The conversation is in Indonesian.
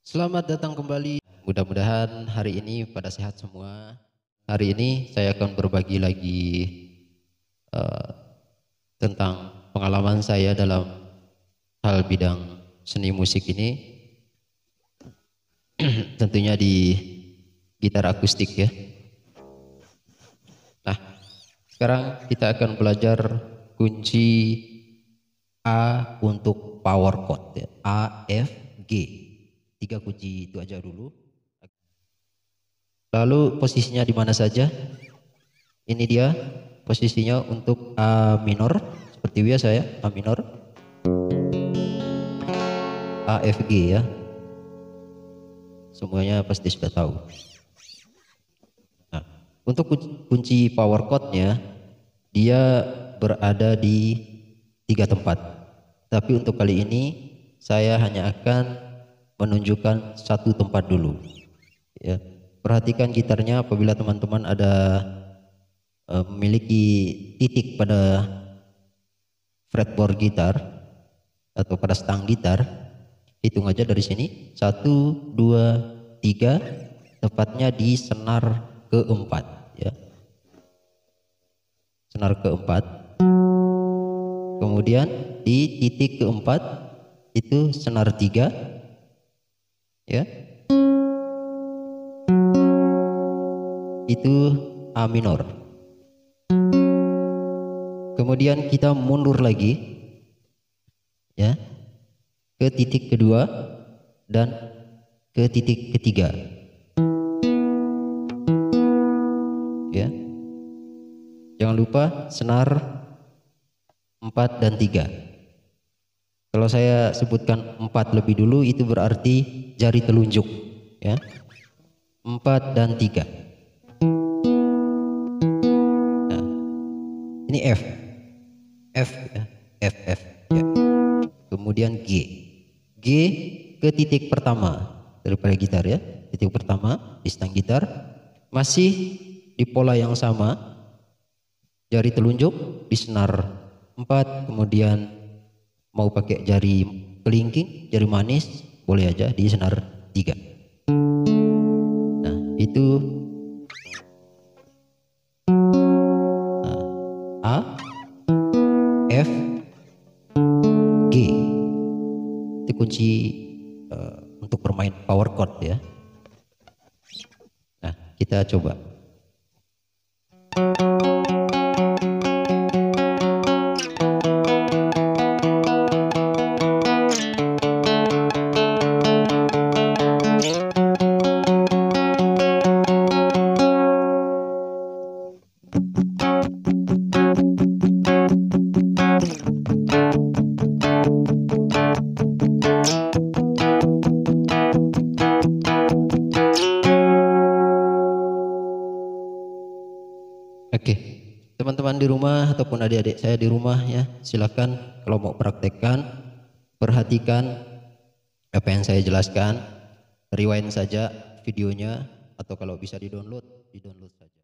Selamat datang kembali. Mudah-mudahan hari ini pada sehat semua. Hari ini saya akan berbagi lagi eh, tentang pengalaman saya dalam hal bidang seni musik ini. Tentunya di gitar akustik ya. Nah, sekarang kita akan belajar kunci A untuk power chord ya. A, F, G. 3 kunci itu aja dulu. Lalu posisinya di mana saja? Ini dia posisinya untuk A minor seperti biasa ya, A minor, A, F, G ya. Semuanya pasti sudah tahu. Nah, untuk kunci power chordnya dia berada di 3 tempat. Tapi untuk kali ini saya hanya akan menunjukkan 1 tempat dulu. Ya, perhatikan gitarnya apabila teman-teman ada memiliki titik pada fretboard gitar atau pada stang gitar, hitung aja dari sini 1, 2, 3, tepatnya di senar keempat ya, senar keempat. Kemudian di titik keempat itu senar 3 ya, itu A minor. Kemudian kita mundur lagi ya ke titik kedua dan ke titik ketiga ya. Jangan lupa senar 4 dan 3. Kalau saya sebutkan 4 lebih dulu itu berarti jari telunjuk ya. 4 dan 3. Nah, ini F ya, F ya. Kemudian G ke titik pertama daripada gitar ya, titik pertama di stang gitar, masih di pola yang sama, jari telunjuk di senar 4, kemudian mau pakai jari kelingking, jari manis boleh aja di senar 3. Nah itu A, F, G. Itu kunci untuk bermain power chord ya. Nah kita coba. Oke, teman-teman di rumah ataupun adik-adik saya di rumah ya, silakan kalau mau praktekkan, perhatikan apa yang saya jelaskan, rewind saja videonya, atau kalau bisa di download saja.